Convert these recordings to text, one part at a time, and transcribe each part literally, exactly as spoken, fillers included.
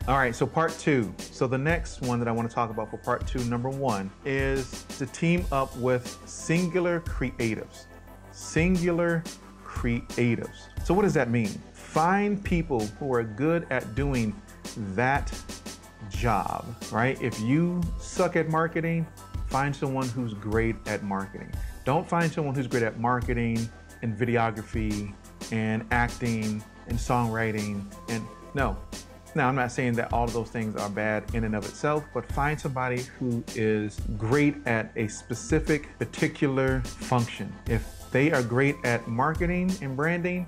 All right, so part two. So the next one that I want to talk about for part two, number one, is to team up with singular creatives. Singular creatives. So what does that mean? Find people who are good at doing that job, right? If you suck at marketing, find someone who's great at marketing. Don't find someone who's great at marketing and videography and acting and songwriting and no. Now, I'm not saying that all of those things are bad in and of itself, but find somebody who is great at a specific, particular function. If they are great at marketing and branding,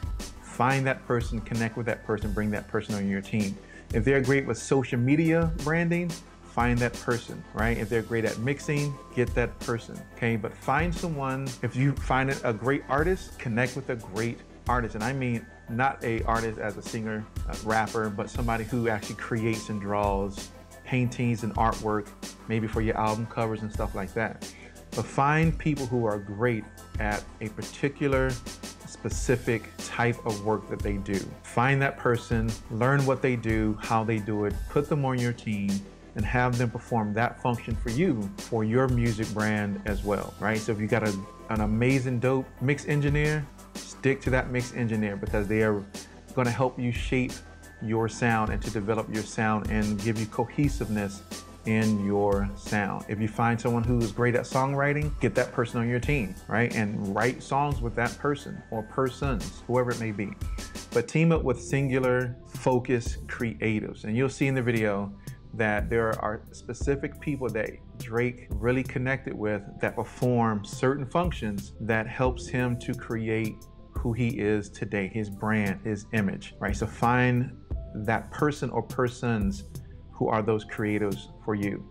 find that person, connect with that person, bring that person on your team. If they're great with social media branding, find that person, right? If they're great at mixing, get that person, okay? But find someone, if you find a great artist, connect with a great artist. And I mean, not a artist as a singer, a rapper, but somebody who actually creates and draws paintings and artwork, maybe for your album covers and stuff like that. But find people who are great at a particular specific type of work that they do. Find that person, learn what they do, how they do it, put them on your team, and have them perform that function for you, for your music brand as well, right? So if you got a, an amazing, dope mix engineer, stick to that mix engineer because they are gonna help you shape your sound and to develop your sound and give you cohesiveness in your sound. If you find someone who is great at songwriting, get that person on your team, right? And write songs with that person or persons, whoever it may be. But team up with singular, focused creatives. And you'll see in the video that there are specific people that Drake really connected with that perform certain functions that helps him to create who he is today, his brand, his image, right? So find that person or persons who are those creatives for you.